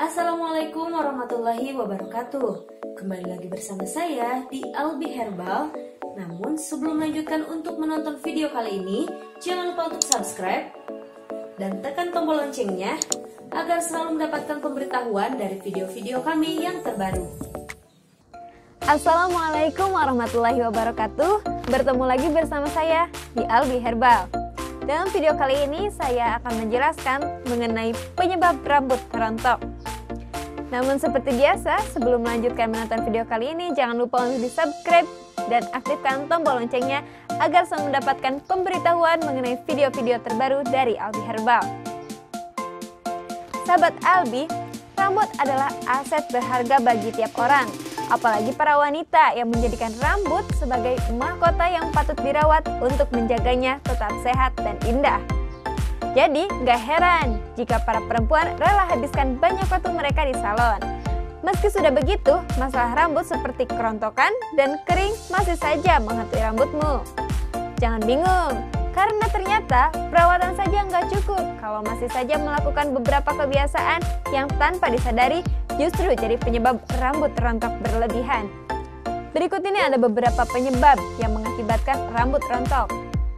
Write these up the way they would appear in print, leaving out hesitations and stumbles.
Assalamualaikum warahmatullahi wabarakatuh. Kembali lagi bersama saya di Albi Herbal. Namun sebelum melanjutkan untuk menonton video kali ini, jangan lupa untuk subscribe dan tekan tombol loncengnya agar selalu mendapatkan pemberitahuan dari video-video kami yang terbaru. Assalamualaikum warahmatullahi wabarakatuh. Bertemu lagi bersama saya di Albi Herbal. Dalam video kali ini saya akan menjelaskan mengenai penyebab rambut rontok. Namun seperti biasa, sebelum melanjutkan menonton video kali ini, jangan lupa untuk di-subscribe dan aktifkan tombol loncengnya agar selalu mendapatkan pemberitahuan mengenai video-video terbaru dari Albi Herbal. Sahabat Albi, rambut adalah aset berharga bagi tiap orang, apalagi para wanita yang menjadikan rambut sebagai mahkota yang patut dirawat untuk menjaganya tetap sehat dan indah. Jadi, gak heran jika para perempuan rela habiskan banyak waktu mereka di salon. Meski sudah begitu, masalah rambut seperti kerontokan dan kering masih saja menghantui rambutmu. Jangan bingung, karena ternyata perawatan saja nggak cukup kalau masih saja melakukan beberapa kebiasaan yang tanpa disadari justru jadi penyebab rambut rontok berlebihan. Berikut ini ada beberapa penyebab yang mengakibatkan rambut rontok.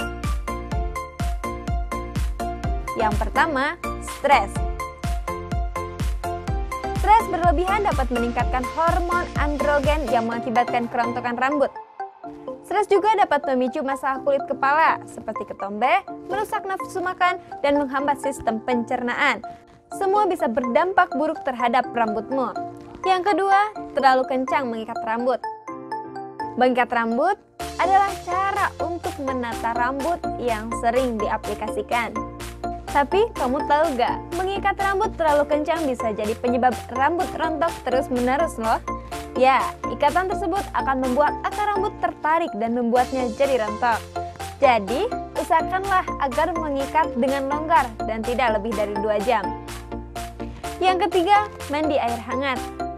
Yang pertama, stres. Stres berlebihan dapat meningkatkan hormon androgen yang mengakibatkan kerontokan rambut. Stres juga dapat memicu masalah kulit kepala seperti ketombe, merusak nafsu makan, dan menghambat sistem pencernaan. Semua bisa berdampak buruk terhadap rambutmu. Yang kedua, terlalu kencang mengikat rambut. Mengikat rambut adalah cara untuk menata rambut yang sering diaplikasikan. Tapi kamu tahu gak, mengikat rambut terlalu kencang bisa jadi penyebab rambut rontok terus-menerus loh. Ya, ikatan tersebut akan membuat akar rambut tertarik dan membuatnya jadi rontok. Jadi, usahakanlah agar mengikat dengan longgar dan tidak lebih dari 2 jam. Yang ketiga, mandi air hangat.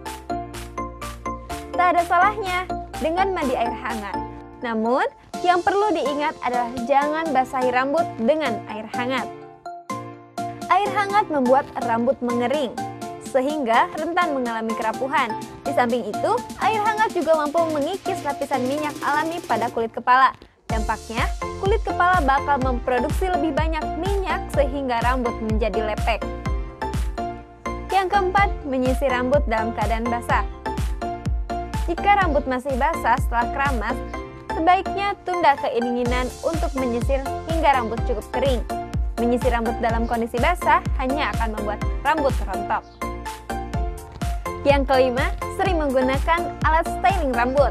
Tak ada salahnya dengan mandi air hangat. Namun, yang perlu diingat adalah jangan basahi rambut dengan air hangat. Air hangat membuat rambut mengering, sehingga rentan mengalami kerapuhan. Di samping itu, air hangat juga mampu mengikis lapisan minyak alami pada kulit kepala. Dampaknya, kulit kepala bakal memproduksi lebih banyak minyak sehingga rambut menjadi lepek. Yang keempat, menyisir rambut dalam keadaan basah. Jika rambut masih basah setelah keramas, sebaiknya tunda keinginan untuk menyisir hingga rambut cukup kering. Menyisir rambut dalam kondisi basah hanya akan membuat rambut rontok. Yang kelima, sering menggunakan alat styling rambut.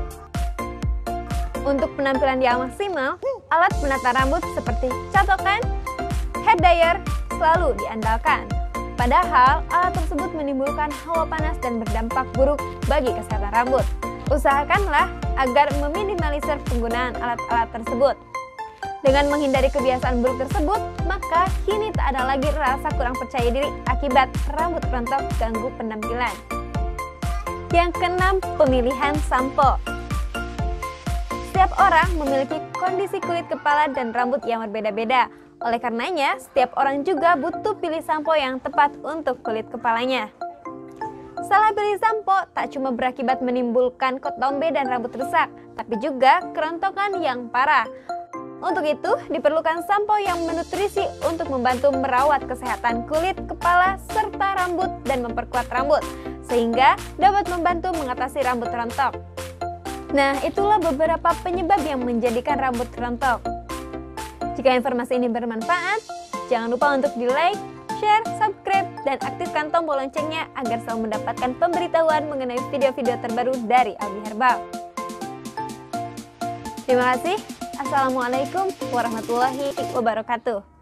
Untuk penampilan yang maksimal, alat penata rambut seperti catokan, hair dryer selalu diandalkan. Padahal, alat tersebut menimbulkan hawa panas dan berdampak buruk bagi kesehatan rambut. Usahakanlah agar meminimalisir penggunaan alat-alat tersebut. Dengan menghindari kebiasaan buruk tersebut, maka kini tak ada lagi rasa kurang percaya diri akibat rambut rontok ganggu penampilan. Yang keenam, pemilihan sampo. Setiap orang memiliki kondisi kulit kepala dan rambut yang berbeda-beda. Oleh karenanya, setiap orang juga butuh pilih sampo yang tepat untuk kulit kepalanya. Salah pilih sampo tak cuma berakibat menimbulkan ketombe dan rambut rusak, tapi juga kerontokan yang parah. Untuk itu, diperlukan sampo yang menutrisi untuk membantu merawat kesehatan kulit, kepala, serta rambut dan memperkuat rambut, sehingga dapat membantu mengatasi rambut rontok. Nah, itulah beberapa penyebab yang menjadikan rambut rontok. Jika informasi ini bermanfaat, jangan lupa untuk di-like, share, subscribe, dan aktifkan tombol loncengnya agar selalu mendapatkan pemberitahuan mengenai video-video terbaru dari Albi Herbal. Terima kasih. Assalamualaikum warahmatullahi wabarakatuh.